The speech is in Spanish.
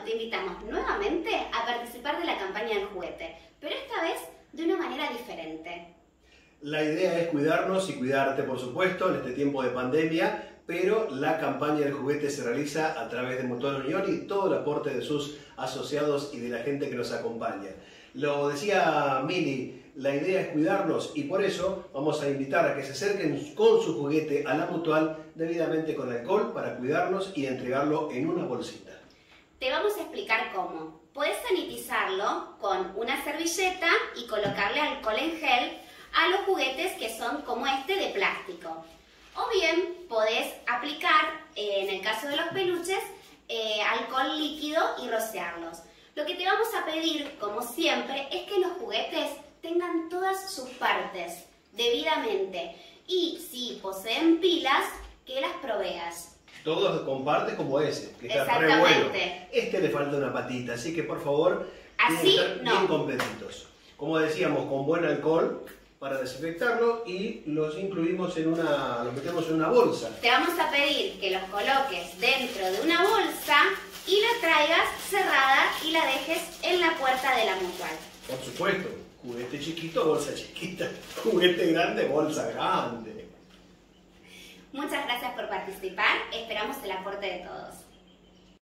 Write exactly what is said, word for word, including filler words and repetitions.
te invitamos nuevamente a participar de la campaña del juguete, pero esta vez de una manera diferente. La idea es cuidarnos y cuidarte, por supuesto, en este tiempo de pandemia, pero la campaña del juguete se realiza a través de Mutual Unión y todo el aporte de sus asociados y de la gente que nos acompaña. Lo decía Mili, la idea es cuidarnos y por eso vamos a invitar a que se acerquen con su juguete a la Mutual debidamente con alcohol para cuidarnos y entregarlo en una bolsita. Te vamos a explicar cómo. Puedes sanitizarlo con una servilleta y colocarle alcohol en gel a los juguetes que son como este de plástico. O bien podés aplicar, eh, en el caso de los peluches, eh, alcohol líquido y rociarlos. Lo que te vamos a pedir, como siempre, es que los juguetes tengan todas sus partes debidamente y si poseen pilas, que las proveas. Todos con partes como ese, que está re bueno. Este le falta una patita, así que por favor, así tienen que estar no. bien completitos. Como decíamos, con buen alcohol para desinfectarlo y los incluimos en una, los metemos en una bolsa. Te vamos a pedir que los coloques dentro de una bolsa y la traigas cerrada y la dejes en la puerta de la Mutual. Por supuesto, juguete chiquito, bolsa chiquita, juguete grande, bolsa grande. Muchas gracias por participar, esperamos el aporte de todos.